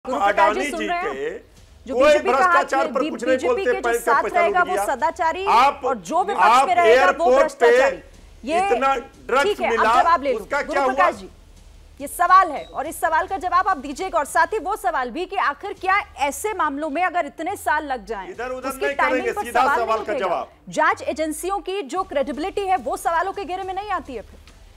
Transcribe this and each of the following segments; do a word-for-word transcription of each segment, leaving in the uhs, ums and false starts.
अडानी जी के कोई भ्रष्टाचार पर कुछ नहीं बोलते, जो साथ रहेगा वो सदाचारी और जो विपक्ष में रहेगा वो भ्रष्टाचारी। ये इतना ड्रग्स मिला, जवाब ले उसका क्या हुआ? जी, ये सवाल है और इस सवाल का जवाब आप दीजिएगा, और साथ ही वो सवाल भी कि आखिर क्या ऐसे मामलों में अगर इतने साल लग जाएं, इधर उधर उसकी नहीं टाइमिंग करेंगे, पर सीधा सवाल सवाल नहीं का उठेगा। जवाब। जांच एजेंसियों की जो क्रेडिबिलिटी है वो सवालों के घेरे में नहीं आती है। फिर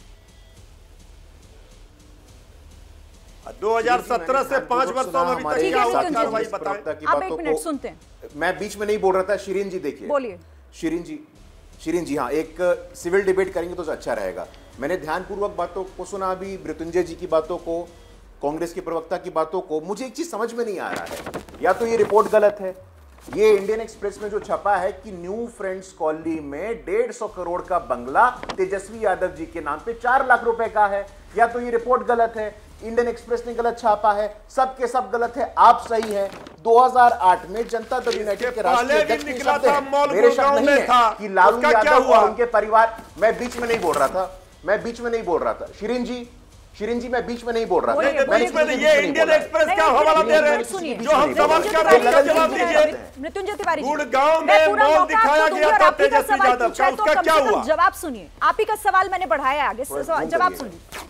दो हज़ार सत्रह से पांच वर्षों में अभी तक क्या हुआ, कार्रवाई बताएं। आप एक मिनट सुनते हैं। मैं बीच में नहीं बोल रहा था। शिरीन जी देखिए, बोलिए। शिरीन जी, शिरीन जी हाँ, एक सिविल डिबेट करेंगे तो अच्छा रहेगा। मैंने ध्यानपूर्वक बातों को सुना, अभी मृत्युंजय जी की बातों को, कांग्रेस के प्रवक्ता की बातों को। मुझे एक चीज समझ में नहीं आ रहा है, या तो ये रिपोर्ट गलत है, ये इंडियन एक्सप्रेस में जो छपा है कि न्यू फ्रेंड्स कॉलोनी में डेढ़ सौ करोड़ का बंगला तेजस्वी यादव जी के नाम पे चार लाख रुपए का है, या तो ये रिपोर्ट गलत है, इंडियन एक्सप्रेस ने गलत छापा है, सब के सब गलत है, आप सही है। दो हज़ार आठ में जनता दल यूनाइटेड के राष्ट्रीय अध्यक्ष निकला था, मेरे शक नहीं है कि लालू यादव और उनके परिवार। मैं बीच में नहीं बोल रहा था, मैं बीच में नहीं बोल रहा था। शिरीन जी, शिरीन जी मैं बीच में नहीं बोल रहा था। बीच में ये इंडियन एक्सप्रेस क्या हवाला दे रहे हैं, जो हम सवाल कर रहे हैं उसका जवाब दीजिए। मृत्युंजय तिवारी जी, गुड़गांव में मॉल दिखाया गया था तेजस्वी यादव का, उसका क्या हुआ? जवाब सुनिए, आप ही का सवाल मैंने बढ़ाया आगे, जवाब सुनिए।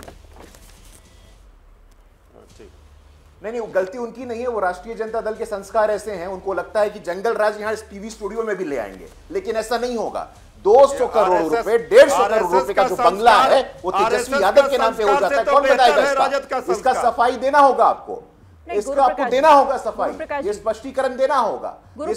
नहीं नहीं, गलती उनकी नहीं है, वो राष्ट्रीय जनता दल के संस्कार ऐसे हैं, उनको लगता है कि जंगल राज यहां टीवी स्टूडियो में भी ले आएंगे, लेकिन ऐसा नहीं होगा। दो सौ करोड़ रुपए, डेढ़ सौ करोड़ रुपए का जो बंगला है वो तेजस्वी यादव के नाम पे हो जाता है। कौन बताएगा इसका? इसका सफाई देना होगा आपको, इसका आपको देना होगा सफाई, ये स्पष्टीकरण देना होगा,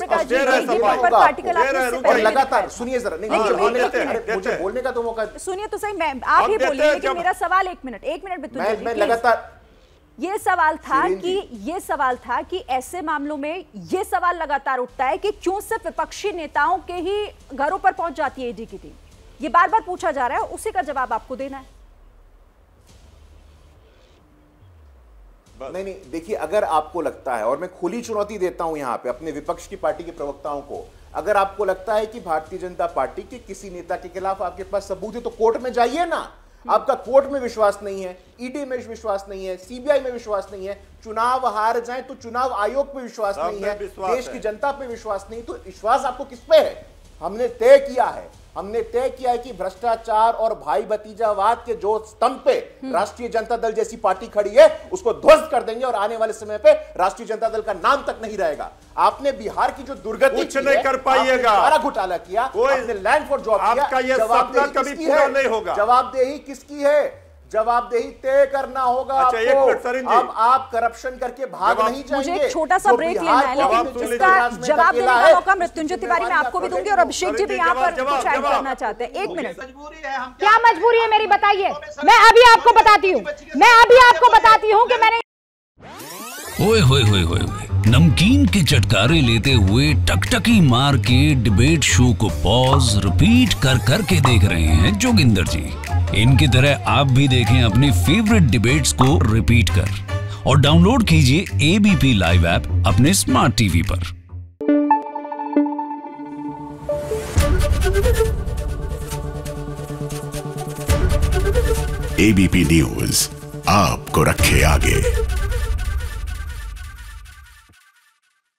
और लगातार सुनिए जरा। नहीं, मुझे बोलने का मुझे बोलने का तो मौका सुनिए तो सही। मैं आप ही बोलिए, लेकिन मेरा सवाल एक मिनट एक मिनट मैं लगातार ये सवाल था कि ये सवाल था कि ऐसे मामलों में ये सवाल लगातार उठता है कि क्यों सिर्फ विपक्षी नेताओं के ही घरों पर पहुंच जाती है ईडी की टीम। ये बार बार पूछा जा रहा है, उसी का जवाब आपको देना है। नहीं नहीं, देखिए, अगर आपको लगता है, और मैं खुली चुनौती देता हूं यहां पे अपने विपक्ष की पार्टी के प्रवक्ताओं को, अगर आपको लगता है कि भारतीय जनता पार्टी के किसी नेता के खिलाफ आपके पास सबूत है तो कोर्ट में जाइए ना। आपका कोर्ट में विश्वास नहीं है, ईडी में विश्वास नहीं है, सीबीआई में विश्वास नहीं है, चुनाव हार जाए तो चुनाव आयोग पे विश्वास नहीं है, देश की जनता पे विश्वास नहीं, तो विश्वास आपको किस पे है? हमने तय किया है, हमने तय किया है कि भ्रष्टाचार और भाई भतीजावाद के जो स्तंभ पे राष्ट्रीय जनता दल जैसी पार्टी खड़ी है उसको ध्वस्त कर देंगे, और आने वाले समय पे राष्ट्रीय जनता दल का नाम तक नहीं रहेगा। आपने बिहार की जो दुर्गति कुछ नहीं कर पाइएगा, सारा घोटाला किया, आपने लैंड फॉर जॉब किया, आपका ये सपना कभी पूरा नहीं होगा। जवाबदेही किसकी है? जवाबदेही तय करना होगा अच्छा, आपको। अब आप करप्शन करके भाग नहीं जाएंगे। मुझे एक छोटा सा ब्रेक लेना है, लेकिन इसका जवाब देने का मौका मृत्युंजय तिवारी मैं आपको भी दूंगी, और अभिषेक जी भी यहाँ पर कुछ ऐड करना चाहते हैं। एक मिनट। क्या मजबूरी है मेरी, बताइए। मैं अभी आपको बताती हूँ, मैं अभी आपको बताती हूँ कि मैंने ओए होए होए होए नमकीन के चटकारे लेते हुए टकटकी मार के डिबेट शो को पॉज रिपीट कर कर के देख रहे हैं जोगिंदर जी। इनकी तरह आप भी देखें अपनी फेवरेट डिबेट्स को रिपीट कर, और डाउनलोड कीजिए एबीपी लाइव ऐप अपने स्मार्ट टीवी पर। एबीपी न्यूज आपको रखे आगे।